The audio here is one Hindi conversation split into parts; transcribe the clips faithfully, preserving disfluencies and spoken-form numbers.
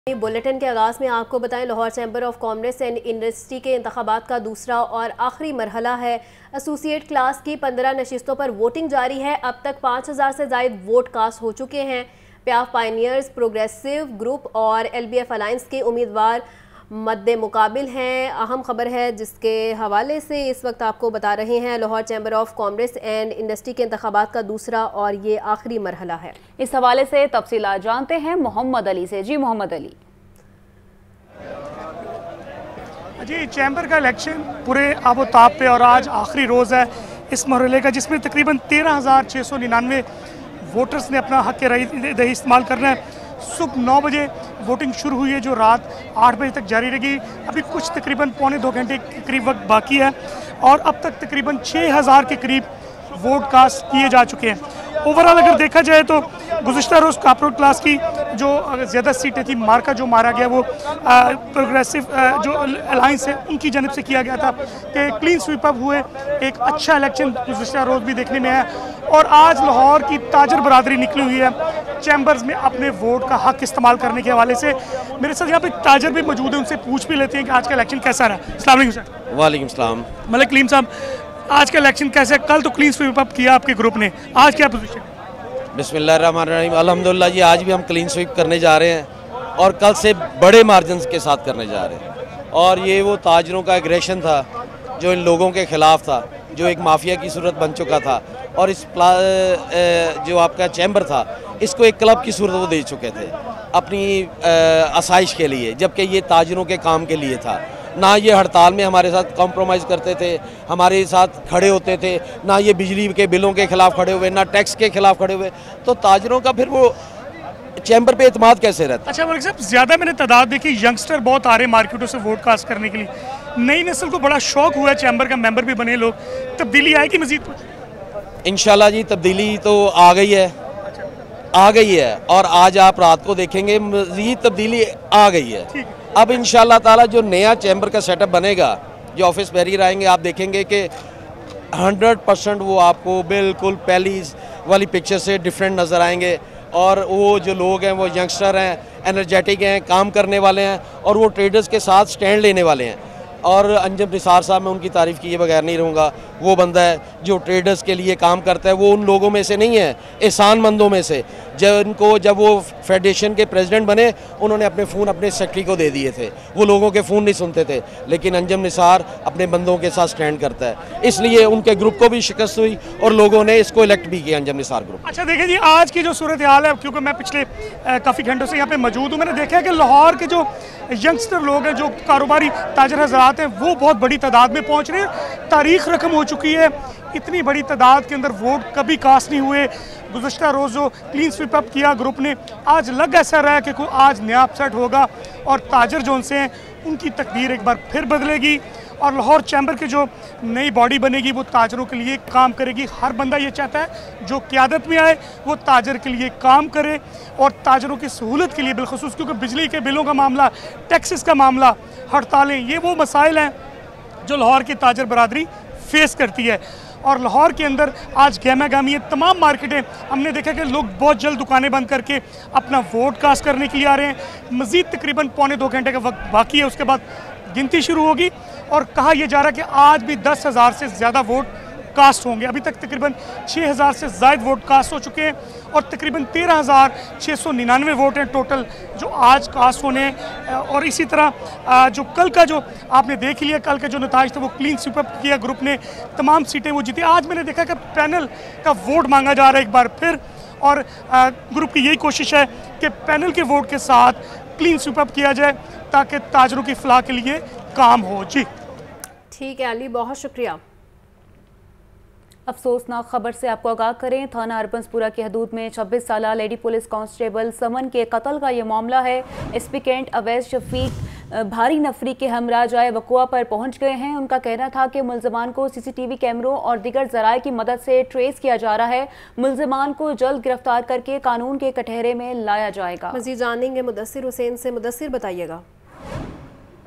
बुलेटिन के आगाज़ में आपको बताएं, Lahore chamber of commerce and industry के इंतखाबात का दूसरा और आखिरी मरहला है। एसोसिएट क्लास की पंद्रह नशिस्तों पर वोटिंग जारी है। अब तक पाँच हज़ार से ज़ायद वोट कास्ट हो चुके हैं। प्याफ पायनियर्स, प्रोग्रेसिव ग्रुप और एल बी एफ अलायंस के उम्मीदवार मद्दे मुकाबिल हैं। अहम खबर है जिसके हवाले से इस वक्त आपको बता रहे हैं, Lahore chamber of commerce and industry के इंतखाबात का दूसरा और ये आखिरी मरहला है। इस हवाले से तफसीलात जानते हैं मोहम्मद अली से। जी मोहम्मद अली। जी, चैम्बर का इलेक्शन पूरे आबोताब पे और आज आखिरी रोज़ है इस मरहले का, जिसमें तकरीबन तेरह हज़ार छः सौ निन्यानवे वोटर्स ने अपना हक़ राय दही इस्तेमाल करना है। सुबह नौ बजे वोटिंग शुरू हुई है जो रात आठ बजे तक जारी रहेगी। अभी कुछ तकरीबन पौने दो घंटे के करीब वक्त बाकी है और अब तक तकरीबन छः हज़ार के करीब वोट कास्ट किए जा चुके हैं। ओवरऑल अगर देखा जाए तो गुज़िश्ता रोज़ कॉर्पोरेट क्लास की जो ज़्यादा सीटें थी, मार्का जो मारा गया वो प्रोग्रेसिव जो अलायंस है उनकी जानब से किया गया था कि क्लीन स्वीप अप हुए। एक अच्छा इलेक्शन गुज़िश्ता रोज़ भी देखने में है और आज लाहौर की ताजर बरादरी निकली हुई है चैम्बर्स में अपने वोट का हक इस्तेमाल करने के हवाले से। मेरे साथ यहाँ पे ताजर भी मौजूद है, उनसे पूछ भी लेते हैं कि आज का इलेक्शन कैसा रहा। अस्सलाम वालेकुम सर। वालेकुम सलाम। मलिक कलीम साहब, आज का इलेक्शन कैसे? कल तो क्लीन स्वीप अप किया आपके ग्रुप ने, आज क्या पोजीशन? बिस्मिल्लाहिर्रहमानिर्रहीम। अल्हम्दुलिल्लाह जी, आज भी हम क्लीन स्वीप करने जा रहे हैं और कल से बड़े मार्जिन के साथ करने जा रहे हैं। और ये वो ताजरों का एग्रेशन था जो इन लोगों के ख़िलाफ़ था, जो एक माफिया की सूरत बन चुका था और इस जो आपका चैम्बर था इसको एक क्लब की सूरत वो दे चुके थे अपनी आसाइश के लिए, जबकि ये ताजरों के काम के लिए था। ना ये हड़ताल में हमारे साथ कॉम्प्रोमाइज़ करते थे, हमारे साथ खड़े होते थे, ना ये बिजली के बिलों के ख़िलाफ़ खड़े हुए, ना टैक्स के ख़िलाफ़ खड़े हुए। तो ताजरों का फिर वो चैम्बर पे एतमाद कैसे रहता? अच्छा मलिक साहब, ज़्यादा मैंने तादाद देखी, यंगस्टर बहुत आ रहे हैं मार्केटों से वोट कास्ट करने के लिए। नई नस्ल को बड़ा शौक हुआ है, चैम्बर का मेंबर भी बने लोग। तब्दीली आएगी मजीद कुछ? इंशाल्लाह जी, तब्दीली तो आ गई है, आ गई है और आज आप रात को देखेंगे मजीद तब्दीली आ गई है। अब इंशाल्लाह ताला जो नया चैम्बर का सेटअप बनेगा, जो ऑफिस बैरियर आएंगे, आप देखेंगे कि हंड्रेड परसेंट वो आपको बिल्कुल पहली वाली पिक्चर से डिफरेंट नज़र आएंगे। और वो जो लोग हैं वो यंगस्टर हैं, एनर्जेटिक हैं, काम करने वाले हैं और वो ट्रेडर्स के साथ स्टैंड लेने वाले हैं। और अंजम निसार साहब, मैं उनकी तारीफ़ किए बगैर नहीं रहूँगा। वो बंदा है जो ट्रेडर्स के लिए काम करता है, वो उन लोगों में से नहीं है, एहसानमंदों में से। जब उनको जब वो फेडरेशन के प्रेसिडेंट बने, उन्होंने अपने फ़ोन अपने सेक्रेटरी को दे दिए थे, वो लोगों के फ़ोन नहीं सुनते थे। लेकिन अंजम निसार अपने बंदों के साथ स्टैंड करता है, इसलिए उनके ग्रुप को भी शिकस्त हुई और लोगों ने इसको इलेक्ट भी किया, अंजम निसार ग्रुप। अच्छा देखिए जी, आज की जो सूरत हाल है, क्योंकि मैं पिछले काफ़ी घंटों से यहाँ पे मौजूद हूँ, मैंने देखा है कि लाहौर के जो यंगस्टर लोग हैं, जो कारोबारी ताजर हजरात हैं, वो बहुत बड़ी तादाद में पहुँच रहे हैं। तारीख रकम हो चुकी है, इतनी बड़ी तादाद के अंदर वोट कभी कास्ट नहीं हुए। गुज़श्ता रोज़ जो क्लीन स्वीप अप किया ग्रुप ने, आज लग ऐसा रहा है कि कोई आज नया अपसेट होगा और ताजर जो उनसे हैं उनकी तकदीर एक बार फिर बदलेगी और लाहौर चैम्बर की जो नई बॉडी बनेगी वो ताजरों के लिए काम करेगी। हर बंदा ये चाहता है जो क़यादत में आए वो ताजर के लिए काम करे और ताजरों की सहूलत के लिए बिलखसूस, क्योंकि बिजली के बिलों का मामला, टैक्सेस का मामला, हड़तालें, ये वो मसाइल हैं जो लाहौर की ताजर बरादरी फेस करती है। और लाहौर के अंदर आज गहमा गहमी है, तमाम मार्केटें, हमने देखा कि लोग बहुत जल्द दुकानें बंद करके अपना वोट कास्ट करने के लिए आ रहे हैं। मज़ीद तकरीबन पौने दो घंटे का वक्त बाकी है, उसके बाद गिनती शुरू होगी और कहा यह जा रहा है कि आज भी दस हज़ार से ज़्यादा वोट कास्ट होंगे। अभी तक तकरीबन छः हज़ार से ज़ायद वोट कास्ट हो चुके हैं और तकरीबन तेरह हज़ार छः सौ निन्यानवे वोट हैं टोटल जो आज कास्ट होने हैं। और इसी तरह जो कल का जो आपने देख लिया, कल का जो नताइज थे वो क्लीन स्वीप अप किया ग्रुप ने, तमाम सीटें वो जीती। आज मैंने देखा कि पैनल का वोट मांगा जा रहा है एक बार फिर और ग्रुप की यही कोशिश है कि पैनल के वोट के साथ क्लीन स्वीप अप किया जाए ताकि ताजरों की फलाह के लिए काम हो। जी ठीक है अली, बहुत शुक्रिया। अफसोसनाक खबर से आपको आगाह करें, थाना अरबंसपुरा की हदूद में छब्बीस साल लेडी पुलिस कांस्टेबल समन के कत्ल का ये मामला है। एसपी कैंट अवैस शफीक भारी नफरी के हमरा जाए वक़ुआ पर पहुंच गए हैं। उनका कहना था कि मुल्ज़मान को सीसीटीवी कैमरों और दीगर ज़राए की मदद से ट्रेस किया जा रहा है। मुल्ज़मान को जल्द गिरफ्तार करके कानून के कटहरे में लाया जाएगा। मज़ीद जानेंगे मुदस्सिर हुसैन से। मुदस्सिर बताइएगा।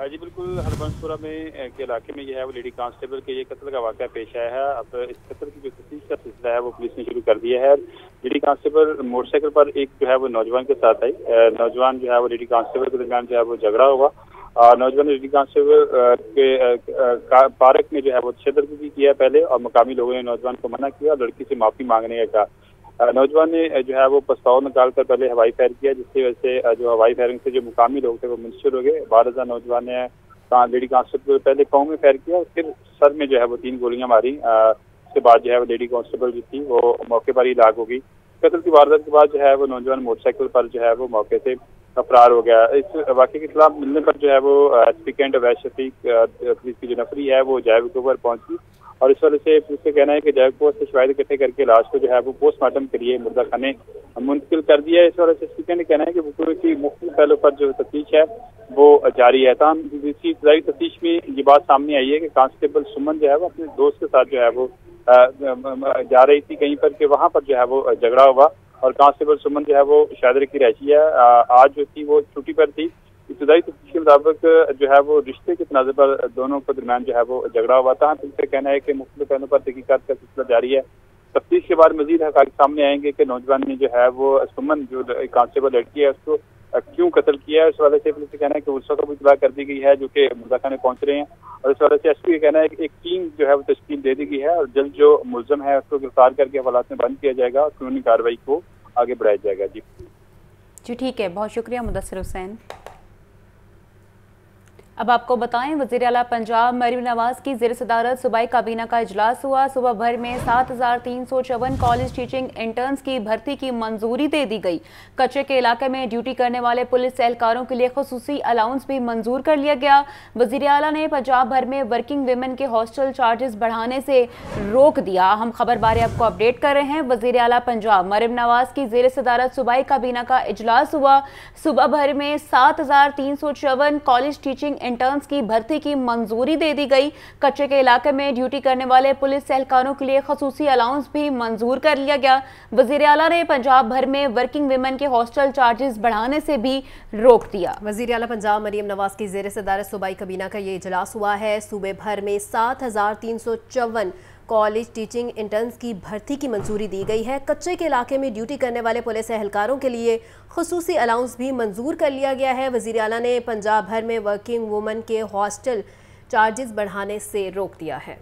जी बिल्कुल, हरबंसपुरा में के इलाके में जो है वो लेडी कांस्टेबल के ये कत्ल का वाक़या पेश आया है। अब इस कत्ल की जो तफ्तीश का सिलसिला है वो पुलिस ने शुरू कर दिया है। लेडी कांस्टेबल मोटरसाइकिल पर एक जो है वो नौजवान के साथ आई। नौजवान जो है वो लेडी कांस्टेबल के दरमियान जो है वो झगड़ा हुआ। नौजवान ने लेडी कांस्टेबल के पार्क में जो है वो तशद्दुद किया पहले, और मकामी लोगों ने नौजवान को मना किया, लड़की से माफ़ी मांगने का कहा। नौजवान ने जो है वो पिस्तौल निकाल कर पहले हवाई फायर किया, जिसकी वजह से जो हवाई फायरिंग से जो मुकामी लोग थे वो मुंतशिर हो गए। बारह नौजवान ने लेडी कांस्टेबल पहले पाँव में फायर किया, फिर सर में जो है वो तीन गोलियां मारी। उसके बाद जो है वो लेडी कांस्टेबल जो थी वो मौके पर ही लाक हो गई। कत्ल की वारदात के बाद जो है वो नौजवान मोटरसाइकिल पर जो है वो मौके से फरार हो गया। इस वाक़े के खिलाफ मिलने पर जो है वो एस पी कैंट अवैध शफीक पुलिस की जो नफरी है वो जैविको पर पहुंची, और इस वजह से पुलिस का कहना है कि जैविको से शवाहिद इकट्ठे करके लाश को जो है वो पोस्टमार्टम के लिए मुर्दा खाने मुंतकिल कर दिया है। इस वजह से एस पी कैंट ने कहना है कि वकूअ की मुख्तलिफ पहलुओं पर जो तफ्तीश है वो जारी है। तमाम इसकी इब्तदाई तफ्तीश में ये बात सामने आई है कि कांस्टेबल सुमन जो है वो अपने दोस्त के साथ जो है वो जा रही थी कहीं पर, कि वहाँ पर जो है वो झगड़ा हुआ, और कांस्टेबल सुमन जो है वो शादर की रहशी है। आज जो थी वो छुट्टी पर थी। इब्तदाई तफ्तीश के मुताबिक जो है वो रिश्ते के तनाज़े पर दोनों के दरमियान जो है वो झगड़ा हुआ था। पुलिस का कहना है कि मुख्तलिफ पहलुओं पर तहकीकात का सिलसिला जारी है। तफ्तीश के बाद मजीद हक़ाइक़ सामने आएंगे कि नौजवान ने जो है वो सुमन जो कांस्टेबल लड़की है उसको क्यों कत्ल किया है। इस वजह से पुलिस का कहना है कि उल्सा को भी इतला कर दी गई है जो कि मुर्दा खाने पहुंच रहे हैं, और इस वजह से एस पी का कहना है कि एक टीम जो है वो तश्कील दे दी गई है, और जल्द जो मुलजम है उसको गिरफ्तार करके हवालात में बंद किया जाएगा और कानूनी कार्रवाई को आगे बढ़ाया जाएगा। जी जी ठीक है, बहुत शुक्रिया मुदस्सिर हुसैन। अब आपको बताएं, वज़ीर आला पंजाब मरीम नवाज की ज़ेर सदारत सूबाई काबीना का इजलास हुआ। सुबह भर में सात हज़ार तीन सौ चौवन कॉलेज टीचिंग इंटर्न्स की भर्ती की मंजूरी दे दी गई। कच्चे के इलाके में ड्यूटी करने वाले पुलिस एहलकारों के लिए खुसूसी अलाउंस भी मंजूर कर लिया गया। वज़ीर आला ने पंजाब भर में वर्किंग वेमेन के हॉस्टल चार्जेस बढ़ाने से रोक दिया। हम खबर बारे आपको अपडेट कर रहे हैं। वज़ीर आला पंजाब मरीम नवाज की ज़ेर सदारत सूबाई काबीना का इजलास हुआ। सुबह भर में सात हज़ार तीन सौ चौवन कॉलेज टीचिंग इंटर्न्स की भर्ती की मंजूरी दे दी गई। कच्चे के इलाके में ड्यूटी करने वाले पुलिस एहलकारों के लिए खसूसी अलाउंस भी मंजूर कर लिया गया। वज़ीर आला ने पंजाब भर में वर्किंग विमेन के हॉस्टल चार्जेस बढ़ाने से भी रोक दिया। वज़ीर आला पंजाब मरीम नवाज की ज़ेर सदारत सूबाई काबीना का ये इजलास हुआ है। सूबे भर में सात हज़ार तीन सौ चौवन कॉलेज टीचिंग इंटर्न्स की भर्ती की मंजूरी दी गई है। कच्चे के इलाके में ड्यूटी करने वाले पुलिस एहलकारों के लिए खुसूसी अलाउंस भी मंजूर कर लिया गया है। वज़ीर आला ने पंजाब भर में वर्किंग वुमन के हॉस्टल चार्जेस बढ़ाने से रोक दिया है।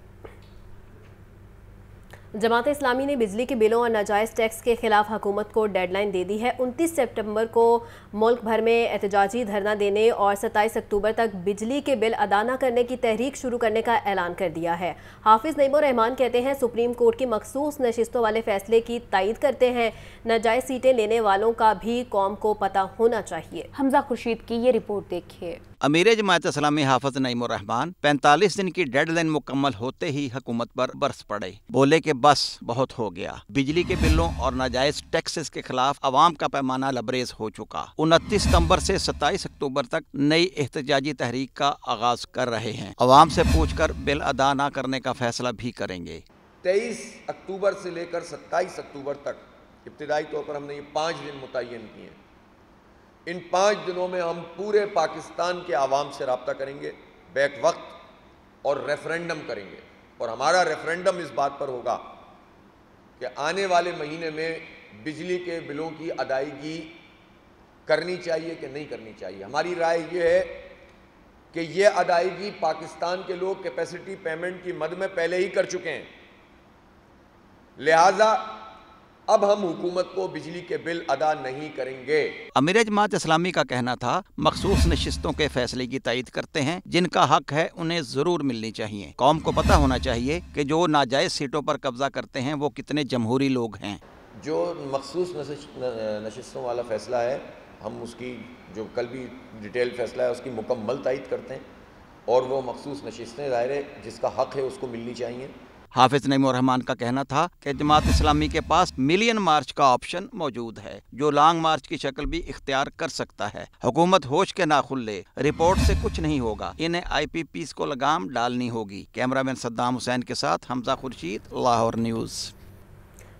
जमात इस्लामी ने बिजली के बिलों और नाजायज़ टैक्स के खिलाफ हुकूमत को डेडलाइन दे दी है। उनतीस सितंबर को मुल्क भर में एहतजाजी धरना देने और सत्ताईस अक्टूबर तक बिजली के बिल अदा न करने की तहरीक शुरू करने का ऐलान कर दिया है। हाफिज़ नईमुर रहमान कहते हैं, सुप्रीम कोर्ट की मखसूस नशिस्तों वाले फैसले की तायीद करते हैं। नाजायज़ सीटें लेने वालों का भी कौम को पता होना चाहिए। हमजा खुर्शीद की ये रिपोर्ट देखिए। अमीर जमात इस्लामी हाफिज नईमुर रहमान पैंतालीस दिन की डेडलाइन मुकम्मल होते ही हुकूमत पर बरस पड़े। बोले कि बस बहुत हो गया। बिजली के बिलों और नाजायज टैक्सेस के खिलाफ अवाम का पैमाना लबरेज हो चुका। उनतीस सितंबर से सत्ताईस अक्टूबर तक नई एहतजाजी तहरीक का आगाज कर रहे हैं। अवाम से पूछकर बिल अदा न करने का फैसला भी करेंगे। तेईस अक्टूबर से लेकर सत्ताईस अक्टूबर तक इब्तिदाई तौर पर हमने ये पाँच दिन मुतय्यन किए हैं। इन पाँच दिनों में हम पूरे पाकिस्तान के आवाम से रब्ता करेंगे बैक वक्त और रेफरेंडम करेंगे, और हमारा रेफरेंडम इस बात पर होगा कि आने वाले महीने में बिजली के बिलों की अदायगी करनी चाहिए कि नहीं करनी चाहिए। हमारी राय ये है कि ये अदायगी पाकिस्तान के लोग कैपेसिटी पेमेंट की मद में पहले ही कर चुके हैं, लिहाजा अब हम हुकूमत को बिजली के बिल अदा नहीं करेंगे। अमीर जमात इस्लामी का कहना था, मखसूस नशिस्तों के फैसले की तायीद करते हैं। जिनका हक है उन्हें जरूर मिलनी चाहिए। कौम को पता होना चाहिए कि जो नाजायज सीटों पर कब्जा करते हैं वो कितने जमहूरी लोग हैं। जो मखसूस नशिस्तों वाला फैसला है, हम उसकी जो कल भी डिटेल फैसला है उसकी मुकम्मल तायीद करते हैं, और वो मखसूस नशिस्तें ज़ाहिर है जिसका हक है उसको मिलनी चाहिए। हाफिज नईमुर रहमान का कहना था कि जमात इस्लामी के पास मिलियन मार्च का ऑप्शन मौजूद है, जो लॉन्ग मार्च की शक्ल भी इख्तियार कर सकता है। हुकूमत होश के नाखुन ले, रिपोर्ट से कुछ नहीं होगा। इन्हें आई पी पीस को लगाम डालनी होगी। कैमरामैन सद्दाम हुसैन के साथ Hamza Khurshid, Lahore news.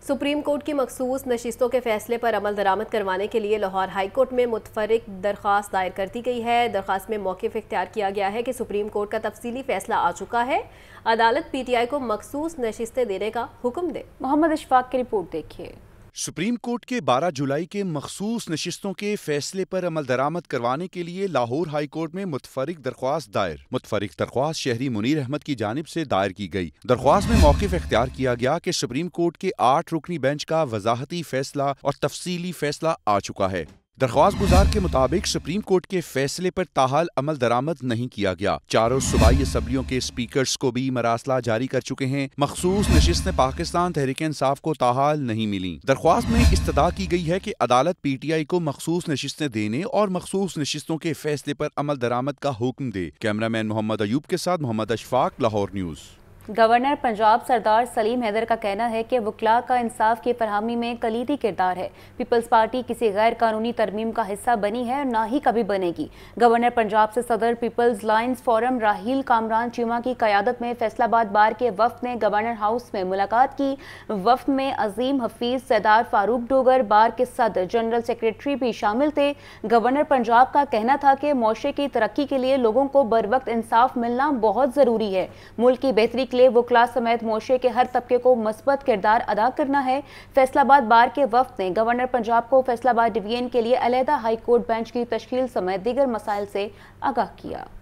Supreme court की मखसूस नशिस्तों के फैसले पर अमल दरामद करवाने के लिए लाहौर हाई कोर्ट में मुतफरिक दरख्वास्त दायर कर दी गई है। दरख्वास्त में मौक़िफ़ इख्तियार किया गया है कि सुप्रीम कोर्ट का तफसीली फैसला आ चुका है, अदालत पी टी आई को मखसूस नशिस्तें देने का हुक्म दे। मोहम्मद इशफाक की रिपोर्ट देखिए। सुप्रीम कोर्ट के बारह जुलाई के मखसूस नशिस्तों के फैसले पर अमल दरामद करवाने के लिए लाहौर हाई कोर्ट में मुतफरिक दरख्वास्त दायर। मुतफरिक दरख्वास्त शहरी मुनीर अहमद की जानिब से दायर की गई। दरख्वास्त में मौक़िफ़ इख्तियार किया गया कि सुप्रीम कोर्ट के आठ रुकनी बेंच का वजाहती फैसला और तफसीली फैसला आ चुका है। दरख्वास्त गुजार के मुताबिक सुप्रीम कोर्ट के फैसले पर ताहाल अमल दरामद नहीं किया गया। चारों सूबाई असम्बलियों के स्पीकर्स को भी मरासला जारी कर चुके हैं। मखसूस नशिस्तें पाकिस्तान तहरीक इंसाफ को ताहाल नहीं मिली। दरख्वास्त में इस्तदा की गई है कि अदालत पी टी आई को मखसूस नशिस्तें देने और मखसूस नशिस्तों के फैसले पर अमल दरामद का हुक्म दे। कैमरामैन मोहम्मद अयूब के साथ मोहम्मद अशफाक, लाहौर न्यूज़। गवर्नर पंजाब सरदार सलीम हैदर का कहना है कि वकला का इंसाफ की फरहमी में कलीदी किरदार है। पीपल्स पार्टी किसी गैर कानूनी तरमीम का हिस्सा बनी है और ना ही कभी बनेगी। गवर्नर पंजाब से सदर people's lines forum Raheel Kamran Cheema की क़यादत में फैसलाबाद बार के वफ्द ने गवर्नर हाउस में मुलाकात की। वफ्द में अजीम हफीज, सरदार फारूक डोगर, बार के सदर, जनरल सेक्रेटरी भी शामिल थे। गवर्नर पंजाब का कहना था कि मुआशरे की तरक्की के लिए लोगों को बर वक्त इंसाफ मिलना बहुत ज़रूरी है। मुल्क की बेहतरी के लिए वकला समेत मुआशरे के हर तबके को मस्बत किरदार अदा करना है। फैसलाबाद बार के वफ्द ने गवर्नर पंजाब को फैसलाबाद डिवीजन के लिए अलहदा हाई कोर्ट बेंच की तश्कील समेत दीगर मसाइल से आगाह किया।